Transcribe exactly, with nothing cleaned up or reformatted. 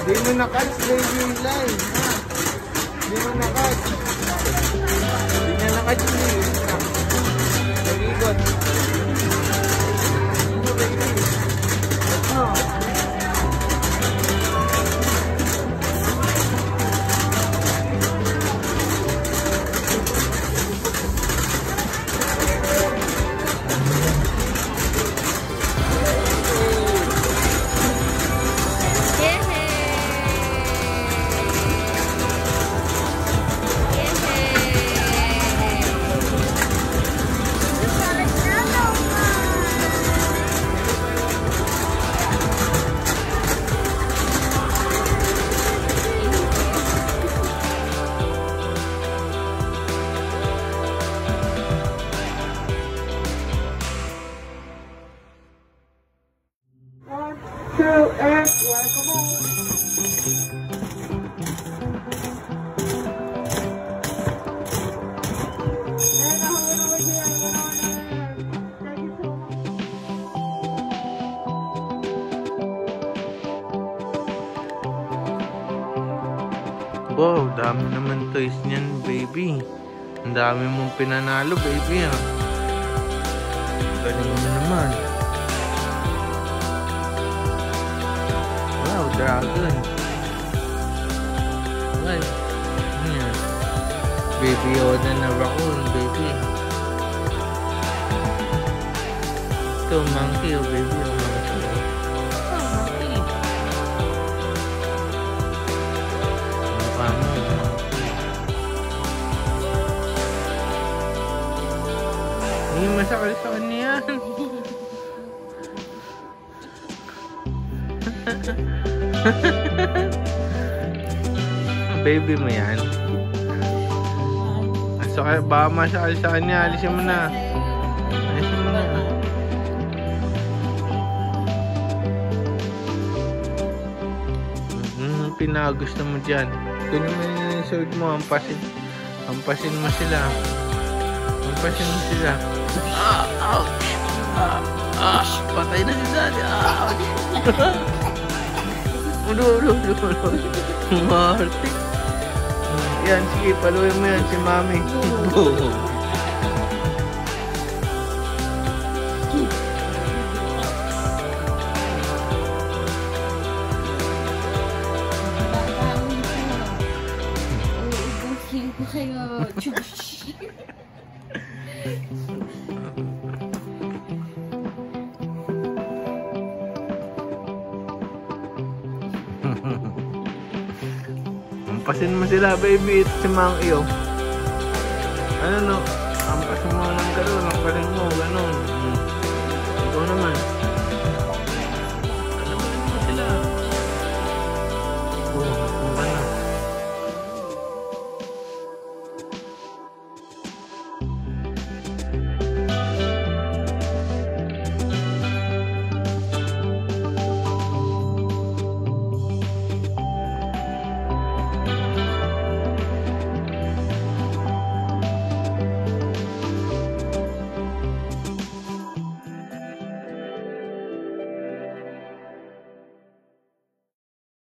Di mo na-catch, baby live, ha? Di mo na-catch. Di niya na-catch, baby. Nag-ikot. Ito, baby. Ito. Two, and welcome home. Wow, dami naman toys niyan, baby. Ang dami mong pinanalo, baby, ha. Galing mo naman. Wow, dragon. What? Ano yan? Baby Yoda na raccoon, baby. Ito, monkey, oh, baby, oh, monkey. Oh, monkey. Mukha mo, monkey. Hindi masakal sa kanya yan. Baby mo yan. So, baka masakal sa kanya. Alisin mo na. Alisin mo na. Hmm, pinagusto mo dyan. Kunin mo yung sword mo. Hampasin. Hampasin mo sila. Hampasin mo sila. Ah, ouch! Ah, ah, patay na si Daddy. Ouch! Ulo, ulo, ulo, ulo. Marty. Yan, sige, paluin mo yan si Mami. Uubusin ko kayo. Hampasin mo sila, baby. Ito si Mang Iyo. Ano no?